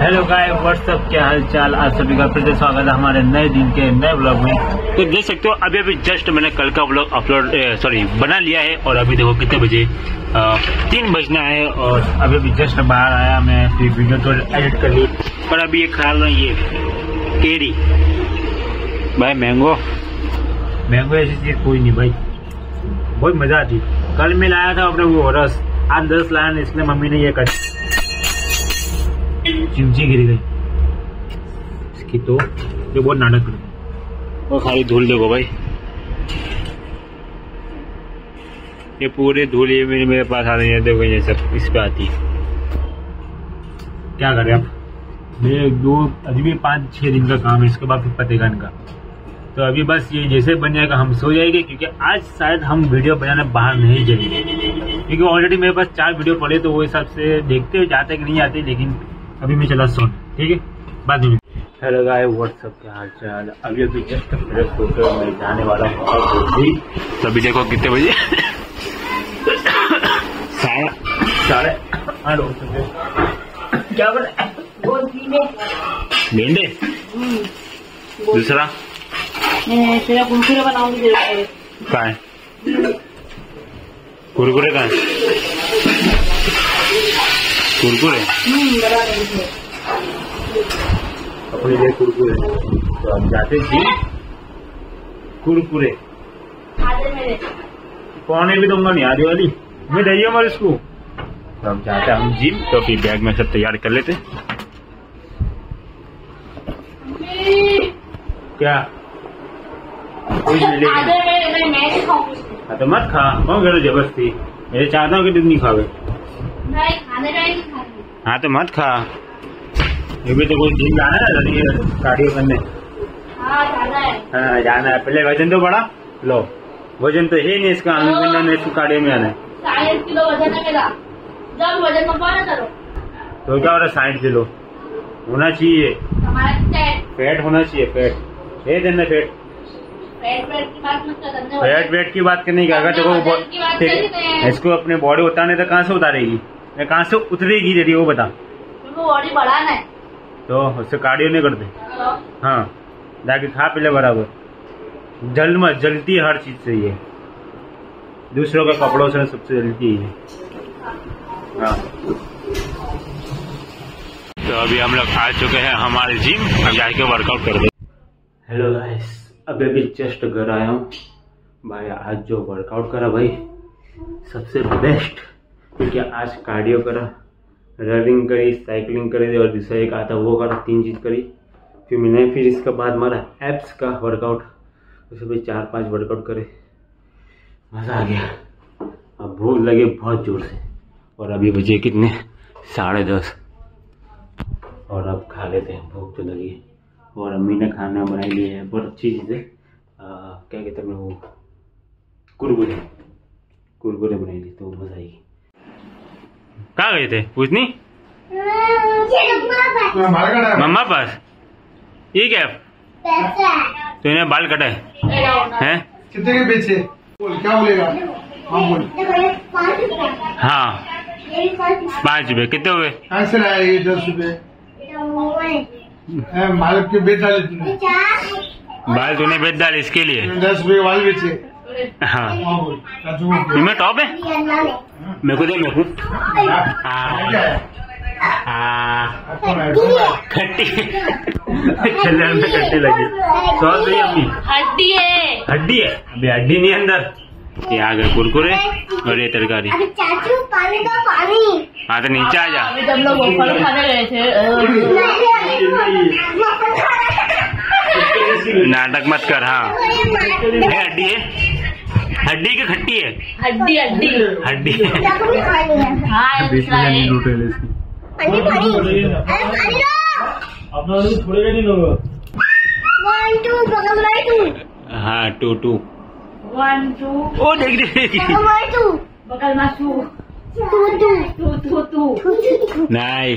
Hello guys, WhatsApp, क्या हाल चाल। आप सभी का फिर से स्वागत है हमारे नए दिन के नए ब्लॉग में। तो देख सकते हो अभी जस्ट मैंने कल का ब्लॉग अपलोड बना लिया है और अभी देखो कितने बजे 3 बजना है और अभी जस्ट बाहर आया मैं, फिर वीडियो तो एडिट कर ली। पर अभी ये खा रहा हूँ ये केरी भाई, मैंगो ऐसी चीज कोई नहीं भाई, बहुत मजा आती। कल मैं लाया था अपने वो रस, आज 10 लाया, इसलिए मम्मी ने ये कर चिमची गिर गई इसकी, तो ये बहुत नाटक कर और खाली धूल देखो भाई, ये पूरे धूल ये मेरे पास आ रही है। देखो ये सब इस पे आती है, क्या करें अब। मेरे अभी भी 5-6 दिन का काम है, इसके बाद फिर पतेगा इनका। तो अभी बस ये जैसे बन जाएगा हम सो जाएंगे, क्योंकि आज शायद हम वीडियो बनाने बाहर नहीं जाएंगे, क्योंकि ऑलरेडी मेरे पास 4 वीडियो पड़े, तो वो हिसाब से देखते हुए जाते कि नहीं आते। लेकिन अभी मैं चला सोने, ठीक है, बाद में। हेलो गाइस, व्हाट्सअप, क्या हाल चाल। अभी जस्ट फ्रेश होकर मैं जाने वाला हूँ। तभी देखो कितने बजे साढ़े 8 हो चुके। क्या बना? भिंडे। दूसरा तेरा कुरकुरे बनाऊंगी। कहाँ है कुरकुरे? कहाँ है कुरकुरे? अपने लिए कुरकुरे, तो हम जाते जी कुरकुरे। पौने भी दूंगा नहीं, आधी वाली मैं दही हमारे इसको। तो हम जाते हैं हम जिम, तो फिर बैग में सब तैयार कर लेते। क्या तो मत खा, कौन करो जबरदस्ती। मेरे चाहता हूँ कि तुम नहीं खावे। हाँ तो मत खा, ये भी तो कोई जिम जाना है, कार्डियो करने। हाँ जाना है। पहले वजन तो बढ़ा लो, वजन तो है नहीं इसका, इसको कार्डियो में आना है। 60 किलो वजन है मेरा, जब वजन कम करो तो क्या हो रहा है? 60 किलो होना चाहिए, फैट होना चाहिए, फैट है देना, फैट की बात मत कर। फैट की बात करने का, अगर देखो इसको अपने बॉडी उतारने तो कहाँ से उतारेगी, कहाँ से उतरेगी दीदी वो बता। बॉडी बढ़ाना है तो उससे कार्डियो नहीं करते। हाँ जाके खा पी ले बराबर, जल्द मत, जलती है हर चीज से ये, दूसरों के कपड़ों से सबसे जलती है। हाँ तो अभी हम लोग आ चुके हैं हमारे जिम, अब जाके वर्कआउट कर दे। हेलो गाइस, अभी जस्ट घर आया हूँ भाई। आज जो वर्कआउट करा भाई सबसे बेस्ट, क्योंकि आज कार्डियो करा, रनिंग करी, साइकिलिंग करी और दूसरा एक आता वो करा, 3 चीज करी। फिर इसके बाद मारा एप्स का वर्कआउट, उसे भी 4-5 वर्कआउट करे, मजा आ गया। अब भूख लगे बहुत जोर से, और अभी बजे कितने 10:30, और अब खा लेते हैं, भूख तो लगी है। और अम्मी ने खाना बनाई लिया है, बहुत अच्छी चीज़ है। क्या कहते हैं वो, कुरकुरे बनाई ली, तो मजा आएगी। कहाँ गए थे? कुछ नहीं, मम्मा पास। ये क्या तो इन्हें बाल कटा है? कितने के पीछे बोल, क्या बोलेगा? हाँ 5 रुपए। कितने हुए? कैसे लाया ये? 10 रुपए। मालिक के बेच डाले तूने, बाल तूने बेच डाले इसके लिए 10 रुपए के बाल बेचे। हाँ मैं टॉप है, मेरे को दे, मेरे को खट्टी चले खट्टी लगी। सॉस नहीं अपनी हड्डी है, हड्डी है, अभी हड्डी नहीं अंदर। ये आ गए कुरकुरे और ये तरकारी। चाचू पानी दो, पानी। हाँ तो नीचे आ जा। अभी जब लोग फल खाने गए थे, नाटक मत कर। हाँ है, हड्डी है, हड्डी की खट्टी है, हड्डी हड्डी हाँ अपना थोड़े नहीं लोग। 1 2 बगल में 2। हाँ 2 2 1 2। ओ देख देख बगल में 2 नहीं।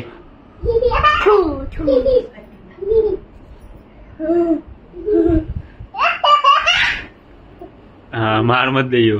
हाँ मार मत दियो।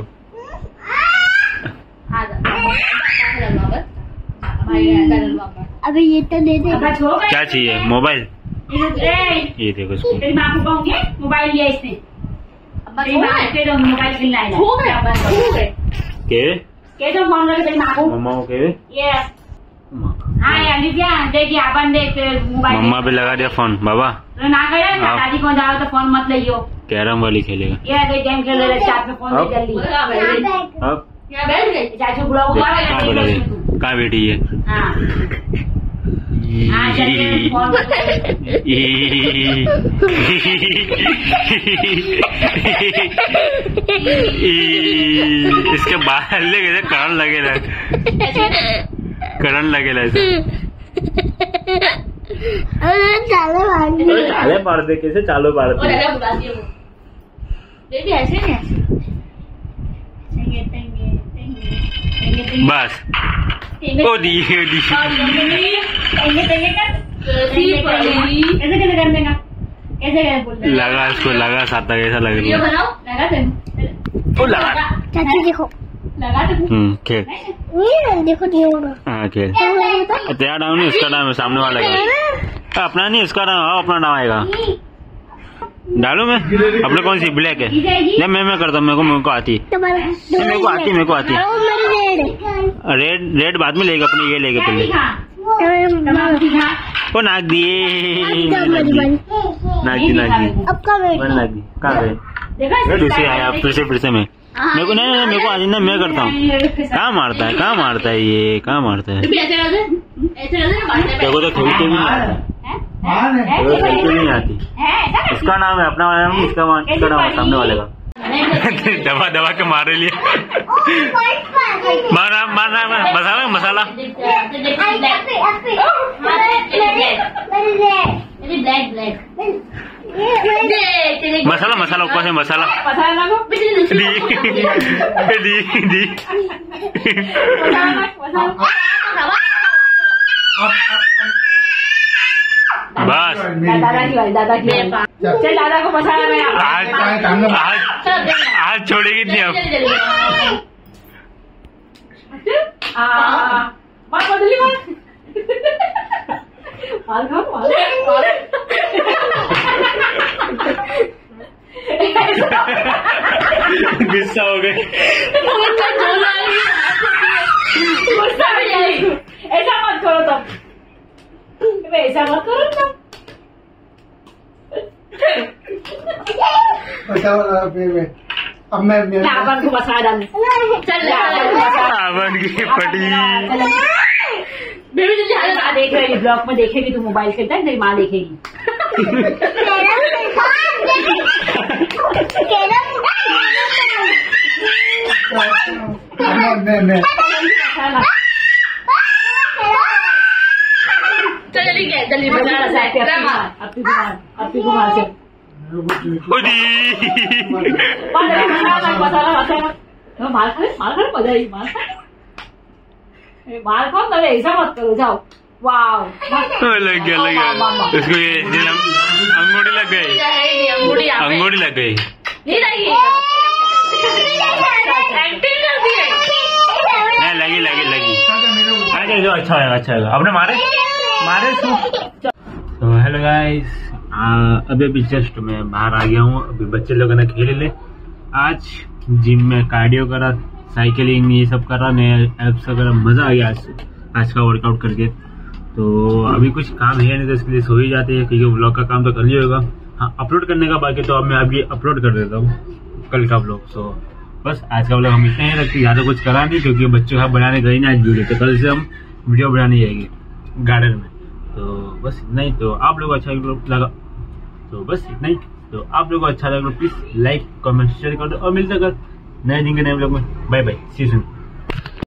अबे ये तो दे दे। क्या चाहिए? मोबाइल? ये देखो इसको। तेरी माँ को कहूँगी मोबाइल लिया इसने। तेरी माँ के तो मोबाइल खेलना है। के तो फोन करके तेरी माँ को। मम्मा को के? यस। हाँ यार लिया देखिए अपन देख मोबाइल। मम्मा पे लगा दिया फोन बाबा। तो ना करे दादी को जाओ तो फोन मत लियो। कैरम वाली खेलेगा। ये कोई गेम खेल रहे साथ में फोन दे जल्दी। अब यहाँ बैठ गए। चाचू बुढ़ा कहाँ बैठी है? हाँ चलिए फोन इसके बाहर लेके करंट लगेगा। करंट लगेगा ऐसे। चाले मार दे। कैसे चालू मार दे? ऐसे बस ओ दी लगा इसको। लगा साता कैसा लग रही है? लगा। चाची देखो खेल। ये देखो नहीं होगा। हाँ खेल। तेरा डाउन नहीं, इसका डाउन सामने वाला का। अपना नहीं, इसका डाउन अपना डाउन आएगा। डालू मैं? अपने कौन सी ब्लैक है? नहीं मैं करता हूँ। मेरे को आती। मेरे को आती। रेड बाद में लेगा। अपने ये लेगा पहले। वो नाक दिए। नाक दी। अब कहाँ गए? दूसरे आया फिर से मैं। मेरे को नहीं मेरे को आती ना। मैं करता हूँ। कहाँ मारता है ये? कहाँ मारता है? देखो तो खेलते भी नहीं आती। इसका नाम है अपना वाला। इसका नाम है सामने वाले का। दबा के मारे लिए। मारना मसाला। मसाला ऊपर से मसाला। दी बस दादा को मसाला आज छोड़ेगी नहीं अब। गुस्सा हो गए। ऐसा मत करो तुम। ऐसा मत करो तुम। अब मैं सावन को मसाला डालने। चल सावन की पटी। बेबी जल्दी माँ देख रही है। ब्लॉग में देखेगी तू मोबाइल खेलता है। तेरी माँ देखेगी। जल्दी अपनी कुमार से मार खा मजा आई। मार खाओ तब ऐसा मत करो। जाओ। वाह लग गया इसको। ये अंगूठी लग गई। अंगूठी लग गई। नहीं लगी। एक्टिंग कर दी है। नहीं लगी। जो अच्छा होगा। अपने मारे तो हेलो गाइस। अभी जस्ट मैं बाहर आ गया हूँ। अभी बच्चे लोगों ने खेल ले। आज जिम में कार्डियो करा, साइकिलिंग ये सब करा, नए एप्स वगैरह। मजा आ गया आज का वर्कआउट करके। तो अभी कुछ काम है नहीं तो इसके लिए सो ही जाते हैं, क्योंकि व्लॉग का काम तो कर लिया होगा। हाँ अपलोड करने का बाकी, तो अब मैं अभी अपलोड कर देता हूँ कल का व्लॉग। सो बस आज का व्लॉग हम इतना ही रखते। ज़्यादा कुछ करा नहीं क्योंकि बच्चों का बनाने गई ना आज वीडियो। तो कल से हम वीडियो बनाने जाएंगे गार्डन में। तो बस इतना ही। तो आप लोग अच्छा लगा तो बस इतना ही। तो आप लोगों को अच्छा लगा प्लीज लाइक कमेंट शेयर कर दो। और मिलते अगर नए दिन के नए व्लॉग में। Bye bye, see you soon.